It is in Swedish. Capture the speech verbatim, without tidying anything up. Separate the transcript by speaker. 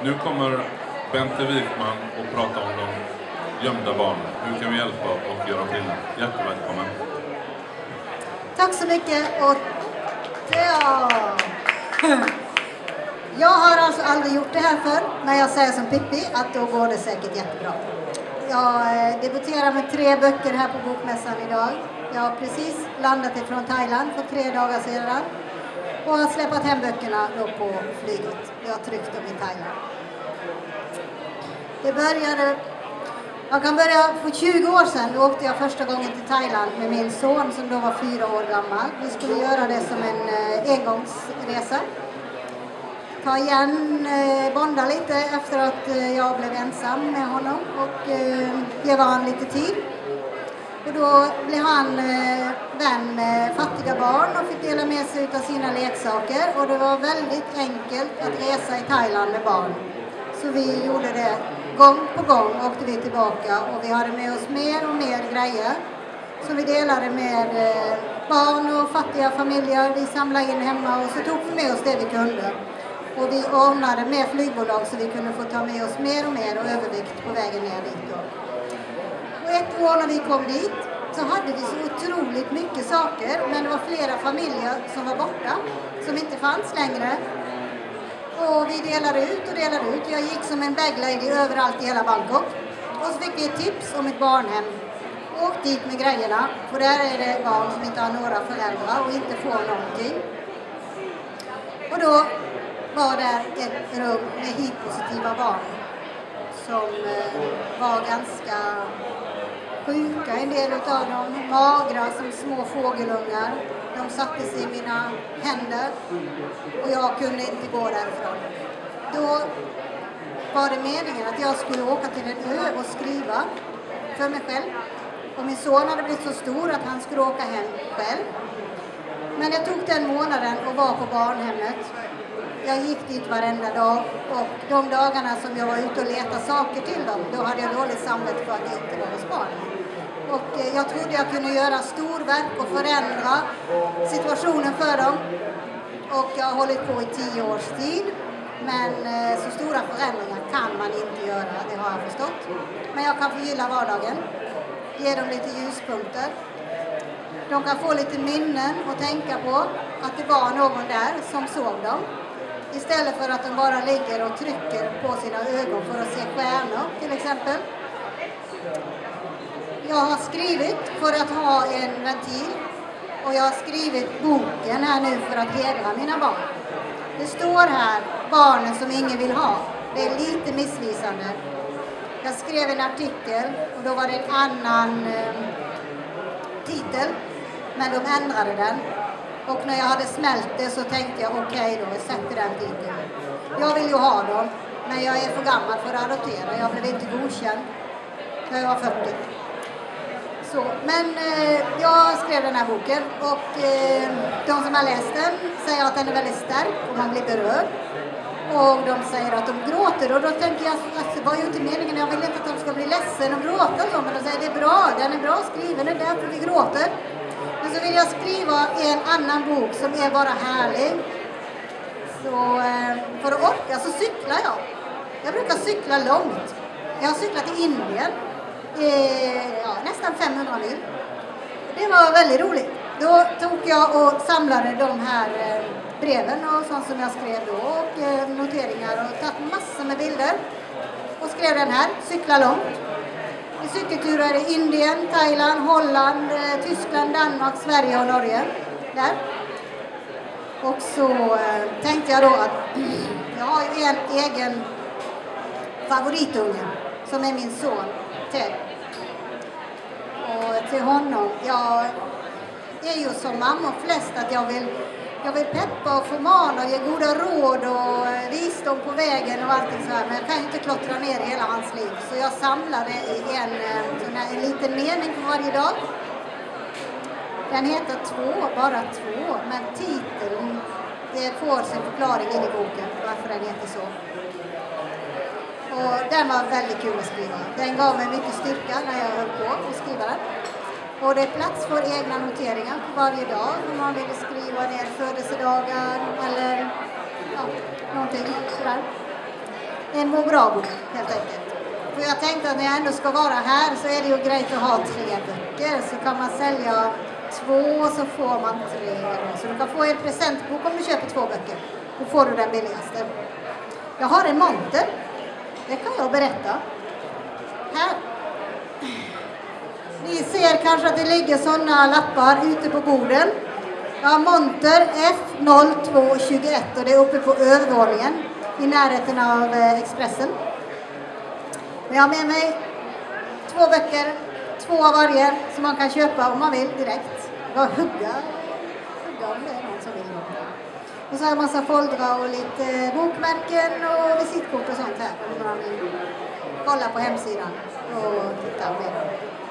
Speaker 1: Nu kommer Bente Wikman och prata om de gömda barnen. Hur kan vi hjälpa och göra skillnad? Jättevälkommen.
Speaker 2: Tack så mycket. Och ja. Jag har alltså aldrig gjort det här förr. När jag säger som Pippi att då går det säkert jättebra. Jag debuterar med tre böcker här på bokmässan idag. Jag har precis landat ifrån Thailand för tre dagar sedan. Och har släppt hem böckerna då på flyget. Jag har tryckt dem i Thailand. Det började... Jag kan börja för tjugo år sedan. Då åkte jag första gången till Thailand med min son som då var fyra år gammal. Vi skulle göra det som en eh, engångsresa. Ta igen, eh, bonda lite efter att eh, jag blev ensam med honom. Och eh, ge han lite tid. Och då blev han eh, vän med fattiga barn och fick dela med sig av sina leksaker. Och det var väldigt enkelt att resa i Thailand med barn. Så vi gjorde det gång på gång, åkte vi tillbaka. Och vi hade med oss mer och mer grejer. Så vi delade med eh, barn och fattiga familjer. Vi samlade in hemma och så tog vi med oss det vi kunde. Och vi ordnade med flygbolag så vi kunde få ta med oss mer och mer och övervikt på vägen ner dit då. Och ett år när vi kom dit så hade vi så otroligt mycket saker. Men det var flera familjer som var borta, som inte fanns längre. Och vi delade ut och delade ut. Jag gick som en baglady överallt i hela Bangkok. Och så fick vi ett tips om ett barnhem. Åk dit med grejerna. För där är det barn som inte har några föräldrar och inte får någonting. Och då var där ett rum med hiv-positiva barn. Som var ganska sjuka, en del av dem, magra som små fågelungar. De satte sig i mina händer och jag kunde inte gå därifrån. Då var det meningen att jag skulle åka till en ö och skriva för mig själv. Och min son hade blivit så stor att han skulle åka hem själv. Men jag tog den månaden och var på barnhemmet. Jag gick dit varenda dag och de dagarna som jag var ute och letade saker till dem, då hade jag dåligt samvete för att jag inte var hos barnen. Och jag trodde jag kunde göra storverk och förändra situationen för dem. Och jag har hållit på i tio års tid. Men så stora förändringar kan man inte göra, det har jag förstått. Men jag kan förgylla vardagen, ge dem lite ljuspunkter. De kan få lite minnen och tänka på att det var någon där som såg dem. Istället för att de bara ligger och trycker på sina ögon för att se stjärnor till exempel. Jag har skrivit för att ha en ventil. Och jag har skrivit boken här nu för att hedra mina barn. Det står här, barnen som ingen vill ha. Det är lite missvisande. Jag skrev en artikel och då var det en annan eh, titel. Men de ändrade den. Och när jag hade smält det så tänkte jag okej okay då, jag sätter den titeln. Jag vill ju ha dem, men jag är för gammal för att adoptera. Jag blev inte godkänd när jag var fyrtio. Så, men eh, jag skrev den här boken och eh, de som har läst den säger att den är väldigt stark och man blir berörd. Och de säger att de gråter och då tänker jag att det var ju inte meningen. Jag vill inte att de ska bli ledsen och gråta och så, men de säger det är bra, den är bra skriven, det är därför vi gråter. Men så vill jag skriva en annan bok som är bara härlig. Så eh, för att orka så cyklar jag. Jag brukar cykla långt. Jag har cyklat i Indien. Eh, ja, nästan femhundra mil. Det var väldigt roligt. Då tog jag och samlade de här eh, breven och sånt som jag skrev då. Och eh, noteringar och tagit massor med bilder. Och skrev den här, cykla långt. I cykelturer i Indien, Thailand, Holland, eh, Tyskland, Danmark, Sverige och Norge. Där. Och så eh, tänkte jag då att jag har ju en egen favoritunge som är min son, Ted. Och till honom, jag är ju som mamma flest att jag vill, jag vill peppa och förmana och ge goda råd och visdom på vägen och allting så här. Men jag kan ju inte klottra ner hela hans liv. Så jag samlade i en, sån här, en liten mening för varje dag. Den heter två, bara två, men titeln det får sin förklaring in i boken varför den heter så. Och den var väldigt kul att skriva. Den gav mig mycket styrka när jag höll på att skriva den. Och det är plats för egna noteringar varje dag om man vill skriva ner födelsedagar eller ja, någonting sådär. En må bra-bok, helt enkelt. För jag tänkte att när jag ändå ska vara här så är det ju grejt att ha tre böcker. Så kan man sälja två så får man tre. Så du kan få en presentbok om du köper två böcker. Då får du den billigaste. Jag har en monter. Det kan jag berätta. Här. Ni ser kanske att det ligger sådana lappar ute på borden. Jag har monter F noll två två ett och det är uppe på övervåningen i närheten av Expressen. Men jag har med mig två böcker, två av varje som man kan köpa om man vill direkt. Bara hugga, hugga om det är någon som vill. Och så har jag en massa foldrar och lite bokmärken och visitkort och sånt här. Om man vill kolla på hemsidan och titta mer.